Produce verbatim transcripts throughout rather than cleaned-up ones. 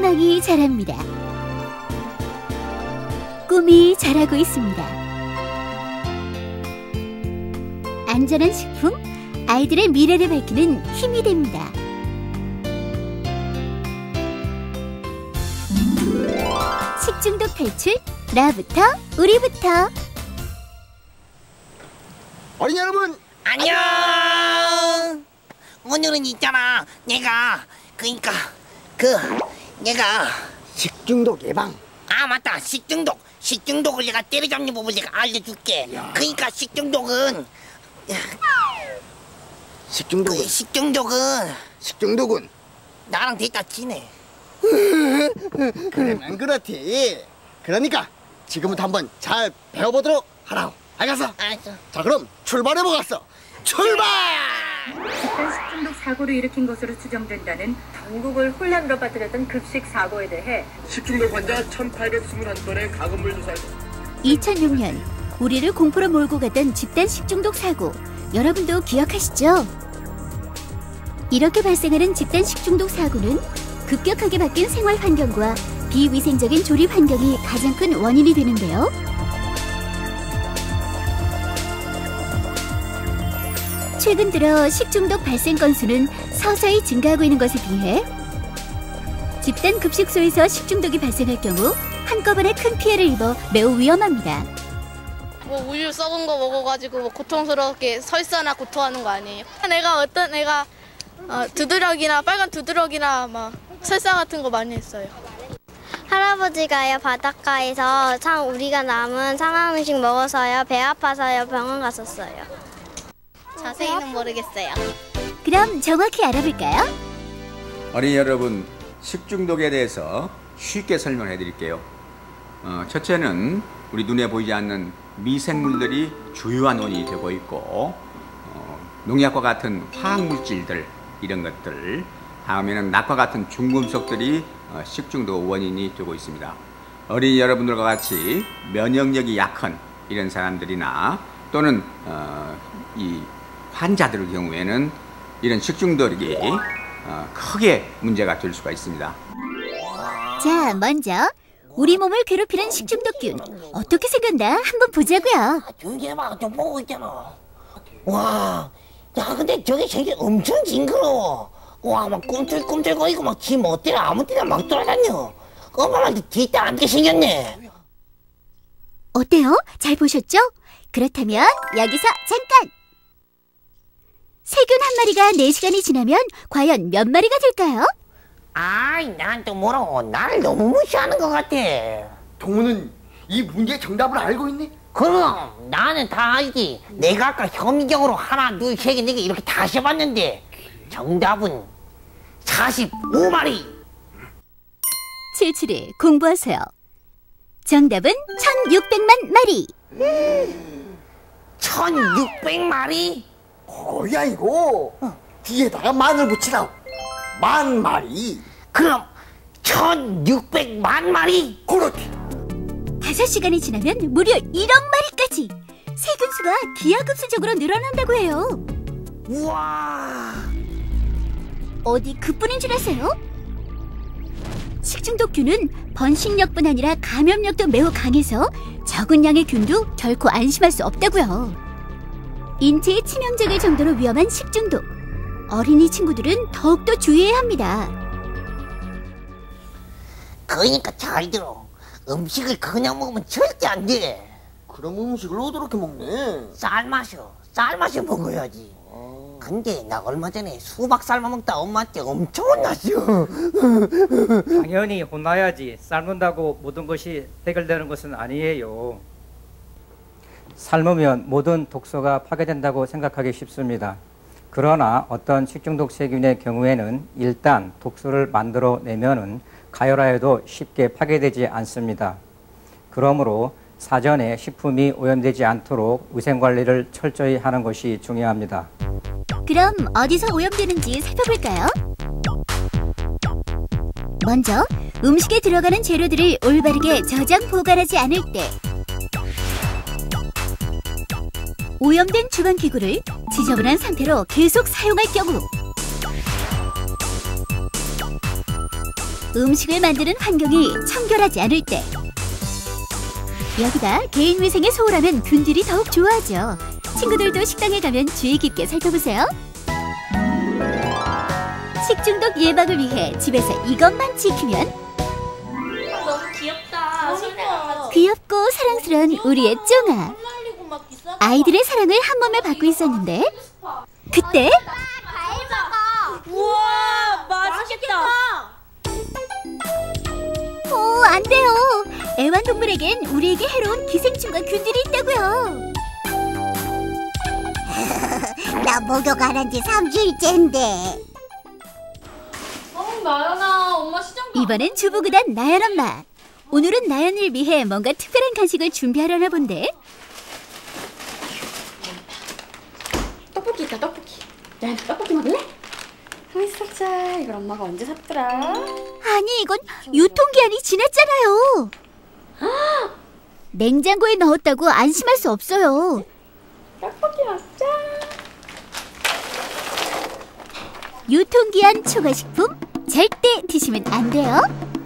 희망이 자랍니다. 꿈이 자라고 있습니다. 안전한 식품, 아이들의 미래를 밝히는 힘이 됩니다. 식중독 탈출, 나부터 우리부터. 어린이 여러분 안녕. 오늘은 있잖아, 내가 그니까 그 내가 식중독 예방. 아 맞다, 식중독 식중독을 내가 때려잡는 법을 내가 알려줄게. 야. 그니까 식중독은 식중독은 그 식중독은 식중독은 나랑 데이터 치네. 그러면 그렇지. 그러니까 지금부터 한번 잘 배워보도록 하라고. 알겠어? 알았어. 자, 그럼 출발해보겠어. 출발! 집단 식중독 사고를 일으킨 것으로 추정된다는 전국을 혼란으로 빠뜨렸던 급식 사고에 대해 식중독 환자 천팔백이십일 건의 가금을 조사했습니다. 이천육 년 우리를 공포로 몰고 가던 집단 식중독 사고, 여러분도 기억하시죠? 이렇게 발생하는 집단 식중독 사고는 급격하게 바뀐 생활 환경과 비위생적인 조리 환경이 가장 큰 원인이 되는데요. 최근 들어 식중독 발생 건수는 서서히 증가하고 있는 것에 비해 집단 급식소에서 식중독이 발생할 경우 한꺼번에 큰 피해를 입어 매우 위험합니다. 뭐 우유 썩은 거 먹어가지고 뭐 고통스럽게 설사나 구토하는 거 아니에요? 내가 어떤 애가 어, 두드러기나 빨간 두드러기나 막 설사 같은 거 많이 했어요. 할아버지가요 바닷가에서 참 우리가 남은 상한 음식 먹어서요 배 아파서요 병원 갔었어요. 자세히는 모르겠어요. 그럼 정확히 알아볼까요? 어린이 여러분, 식중독에 대해서 쉽게 설명해 드릴게요. 어, 첫째는 우리 눈에 보이지 않는 미생물들이 주요한 원인이 되고 있고, 어, 농약과 같은 화학물질들, 이런 것들, 다음에는 낙과 같은 중금속들이 어, 식중독 원인이 되고 있습니다. 어린이 여러분들과 같이 면역력이 약한 이런 사람들이나 또는 어, 이 환자들의 경우에는 이런 식중독이 어, 크게 문제가 될 수가 있습니다. 자, 먼저 우리 몸을 괴롭히는 식중독균 어떻게 생겼나 한번 보자고요. 조용히 해봐, 좀 보고 있잖아. 와, 야 근데 저게 저게 엄청 징그러워. 와, 막 꿈틀꿈틀거리고 막 지 멋대로 아무 데나 막 돌아다녀. 어머나 뒤에 앉게 생겼네. 어때요? 잘 보셨죠? 그렇다면 여기서 잠깐! 세균 한 마리가 네 시간이 지나면 과연 몇 마리가 될까요? 아이, 난 또 뭐라고 나를 너무 무시하는 것 같아. 동우는 이 문제의 정답을 알고 있네? 그럼 나는 다 알지. 내가 아까 현미경으로 하나 둘 세 개 네 개 이렇게 다 세봤는데 정답은 사십오 마리. 칠칠이 공부하세요. 정답은 천육백만 마리. 천육백 마리? 그거야 이거. 뒤에다가 만을 붙이라고. 만 마리. 그럼 천육백만 마리? 그렇지. 다섯 시간이 지나면 무려 일억 마리까지! 세균 수가 기하급수적으로 늘어난다고 해요. 우와. 어디 그뿐인 줄 아세요? 식중독균은 번식력뿐 아니라 감염력도 매우 강해서 적은 양의 균도 결코 안심할 수 없다고요. 인체에 치명적일 정도로 위험한 식중독. 어린이 친구들은 더욱더 주의해야 합니다. 그러니까 잘 들어. 음식을 그냥 먹으면 절대 안 돼. 그럼 음식을 어떻게 먹네? 쌀 마셔. 쌀 마셔 먹어야지. 아... 근데 나 얼마 전에 수박 삶아 먹다 엄마한테 엄청 혼났어. 당연히 혼나야지. 삶는다고 모든 것이 해결되는 것은 아니에요. 삶으면 모든 독소가 파괴된다고 생각하기 쉽습니다. 그러나 어떤 식중독 세균의 경우에는 일단 독소를 만들어내면은 가열하여도 쉽게 파괴되지 않습니다. 그러므로 사전에 식품이 오염되지 않도록 위생관리를 철저히 하는 것이 중요합니다. 그럼 어디서 오염되는지 살펴볼까요? 먼저 음식에 들어가는 재료들을 올바르게 저장 보관하지 않을 때, 오염된 주방기구를 지저분한 상태로 계속 사용할 경우, 음식을 만드는 환경이 청결하지 않을 때, 여기다 개인위생에 소홀하면 균들이 더욱 좋아하죠. 친구들도 식당에 가면 주의 깊게 살펴보세요. 식중독 예방을 위해 집에서 이것만 지키면 너무 귀엽다. 그러니까. 귀엽고 사랑스러운 우리의 쫑아. 아이들의 사랑을 한 몸에 받고 있었는데 그때 우와, 맛있겠다. 오, 안 돼요. 애완동물에겐 우리에게 해로운 기생충과 균들이 있다고요. 나 목욕 안 한 지 삼 주일째인데. 어, 나연아, 엄마 시장 가. 이번엔 주부구단 나연 엄마. 오늘은 나연을 위해 뭔가 특별한 간식을 준비하려나 본데. 떡볶이 있다, 떡볶이. 나연 떡볶이 먹을래? 있었자. 이걸 엄마가 언제 샀더라? 아니, 이건 유통기한이 지났잖아요. 냉장고에 넣었다고 안심할 수 없어요. 떡볶이 먹자. 유통기한 초과식품 절대 드시면 안 돼요.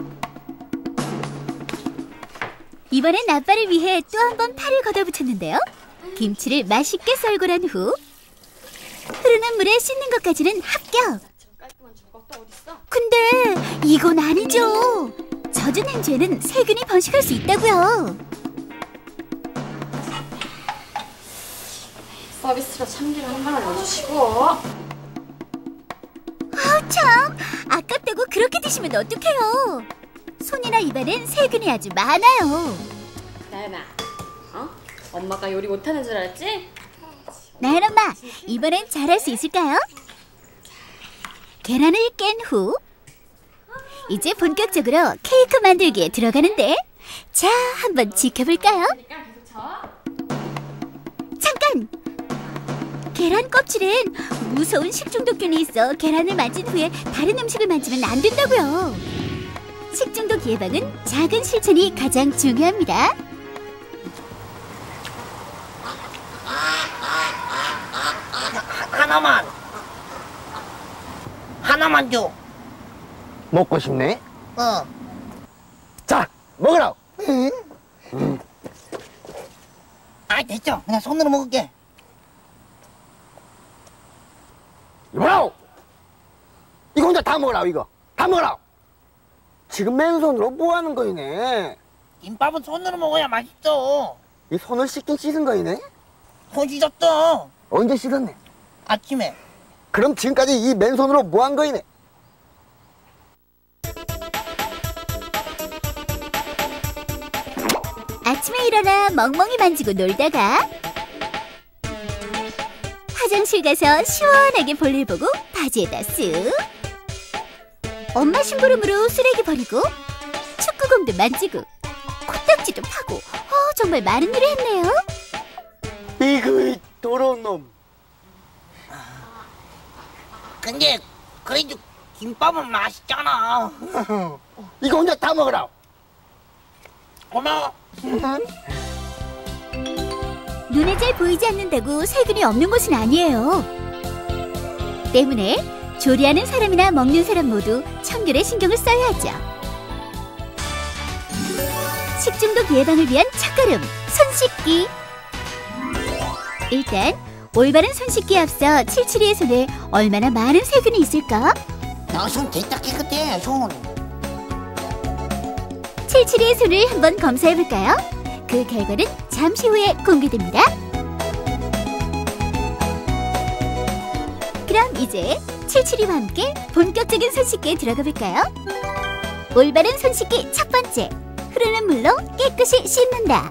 이번엔 아빠를 위해 또 한 번 팔을 걷어붙였는데요. 김치를 맛있게 썰고 난 후 흐르는 물에 씻는 것까지는 합격. 근데 이건 아니죠. 젖은 행주에는 세균이 번식할 수 있다고요. 서비스로 참기름 한 방울 넣어주시고. 아우 참, 아깝다고 그렇게 드시면 어떡해요. 손이나 입안엔 세균이 아주 많아요. 나연아, 어? 엄마가 요리 못하는 줄 알았지? 나연 엄마, 이번엔 잘할 수 있을까요? 계란을 깬 후 이제 본격적으로 케이크 만들기에 들어가는데, 자, 한번 지켜볼까요? 잠깐! 계란 껍질엔 무서운 식중독균이 있어 계란을 만진 후에 다른 음식을 만지면 안 된다고요. 식중독 예방은 작은 실천이 가장 중요합니다. 하나만. 하나만 줘. 먹고 싶네? 어. 자, 먹으라. 응? 응. 아, 됐죠. 그냥 손으로 먹을게. 이봐라. 이거 혼자 다 먹으라, 이거. 다 먹으라. 지금 맨손으로 뭐 하는 거이네? 김밥은 손으로 먹어야 맛있어. 이 손을 씻긴 씻은 거이네? 손 씻었어. 언제 씻었네? 아침에. 그럼 지금까지 이 맨손으로 뭐 한 거이네? 아침에 일어나 멍멍이 만지고 놀다가 화장실 가서 시원하게 볼일 보고 바지에다 쓱, 엄마 심부름으로 쓰레기 버리고 축구공도 만지고 코딱지도 파고, 어, 정말 많은 일을 했네요. 이그 더러운 놈. 근데 그래도 김밥은 맛있잖아. 이거 혼자 다 먹으라. 고마워. 눈에 잘 보이지 않는다고 세균이 없는 것은 아니에요. 때문에 조리하는 사람이나 먹는 사람 모두 청결에 신경을 써야 하죠. 식중독 예방을 위한 첫걸음, 손 씻기. 일단 올바른 손 씻기에 앞서 칠칠이의 손에 얼마나 많은 세균이 있을까? 나 손 됐다 깨끗해, 손. 칠칠이의 손을 한번 검사해볼까요? 그 결과는 잠시 후에 공개됩니다. 그럼 이제 칠칠이와 함께 본격적인 손 씻기에 들어가 볼까요? 올바른 손 씻기 첫 번째, 흐르는 물로 깨끗이 씻는다.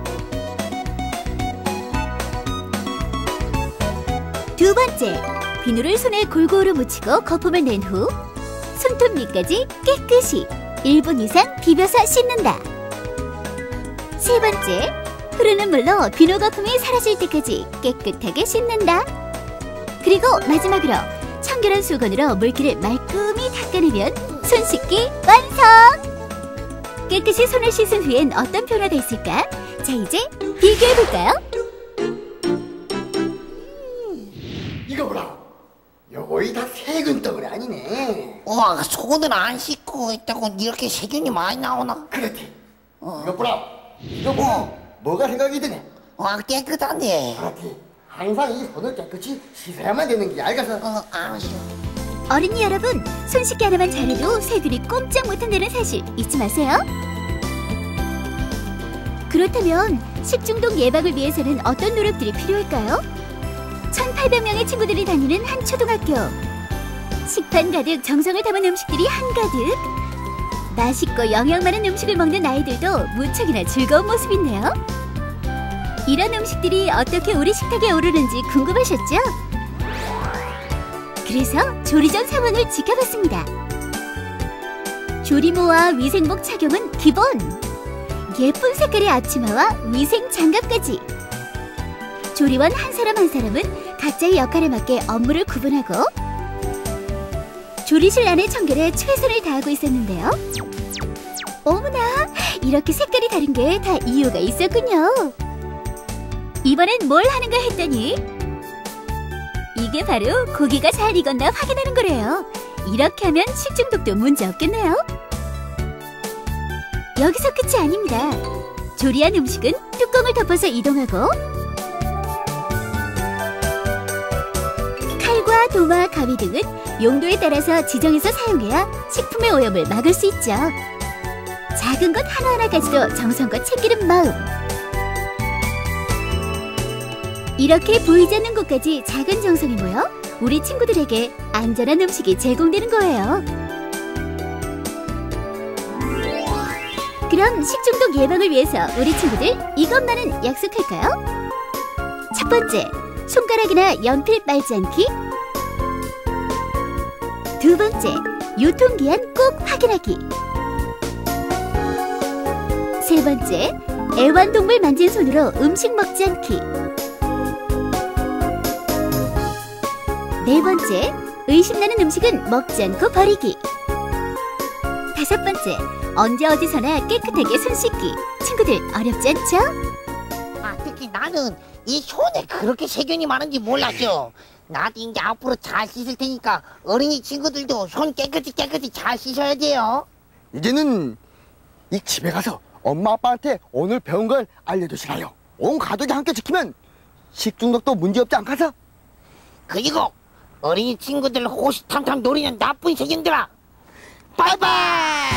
두 번째, 비누를 손에 골고루 묻히고 거품을 낸 후 손톱 밑까지 깨끗이 일 분 이상 비벼서 씻는다. 세 번째, 흐르는 물로 비누 거품이 사라질 때까지 깨끗하게 씻는다. 그리고 마지막으로 청결한 수건으로 물기를 말끔히 닦아내면 손 씻기 완성! 깨끗이 손을 씻은 후엔 어떤 변화가 있을까? 자, 이제 비교해볼까요? 이거 보라. 요거 거의 다 세균 덩어리 아니네. 와, 속옷은 안 씻고 있다고 이렇게 세균이 많이 나오나? 그렇지. 어. 이거 보라. 이거 보고 뭐가 생각이 드네. 와, 깨끗하네. 그렇지. 항상 이 손을 깨끗이 씻어야만 되는 게 알겠어? 어, 알았어. 어린이 여러분, 손 씻기 하나만 잘해도 새들이 꼼짝 못한다는 사실 잊지 마세요. 그렇다면 식중독 예방을 위해서는 어떤 노력들이 필요할까요? 천팔백 명의 친구들이 다니는 한 초등학교. 식판 가득 정성을 담은 음식들이 한가득. 맛있고 영양 많은 음식을 먹는 아이들도 무척이나 즐거운 모습이네요. 이런 음식들이 어떻게 우리 식탁에 오르는지 궁금하셨죠? 그래서 조리 전 상황을 지켜봤습니다. 조리모와 위생복 착용은 기본! 예쁜 색깔의 앞치마와 위생 장갑까지! 조리원 한 사람 한 사람은 각자의 역할에 맞게 업무를 구분하고 조리실 안의 청결에 최선을 다하고 있었는데요. 어머나! 이렇게 색깔이 다른 게 다 이유가 있었군요. 이번엔 뭘 하는가 했더니 이게 바로 고기가 잘 익었나 확인하는 거래요. 이렇게 하면 식중독도 문제 없겠네요. 여기서 끝이 아닙니다. 조리한 음식은 뚜껑을 덮어서 이동하고 칼과 도마, 가위 등은 용도에 따라서 지정해서 사용해야 식품의 오염을 막을 수 있죠. 작은 것 하나하나까지도 정성껏 챙기는 마음. 이렇게 보이지 않는 곳까지 작은 정성이 모여 우리 친구들에게 안전한 음식이 제공되는 거예요. 그럼 식중독 예방을 위해서 우리 친구들 이것만은 약속할까요? 첫 번째, 손가락이나 연필 빨지 않기. 두 번째, 유통기한 꼭 확인하기. 세 번째, 애완동물 만진 손으로 음식 먹지 않기. 네 번째, 의심나는 음식은 먹지 않고 버리기. 다섯 번째, 언제 어디서나 깨끗하게 손 씻기. 친구들 어렵지 않죠? 아, 특히 나는 이 손에 그렇게 세균이 많은지 몰랐죠. 나도 이제 앞으로 잘 씻을 테니까 어린이 친구들도 손 깨끗이 깨끗이 잘 씻어야 돼요. 이제는 이 집에 가서 엄마 아빠한테 오늘 배운 걸 알려주시라요. 온 가족이 함께 지키면 식중독도 문제없지 않겠어? 그리고 어린이 친구들 호시탐탐 노리는 나쁜 세균들아, 바이바이!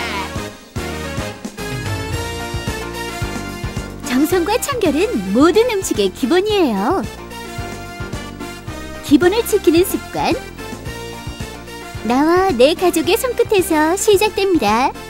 정성과 청결은 모든 음식의 기본이에요. 기본을 지키는 습관, 나와 내 가족의 손끝에서 시작됩니다.